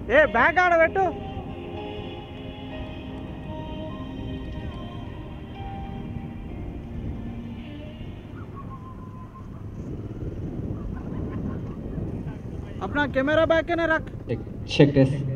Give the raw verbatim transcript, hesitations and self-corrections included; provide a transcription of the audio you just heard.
ఏ bag ఆడ పెట్టు. अपना कैमरा बैग के ना रख. check this.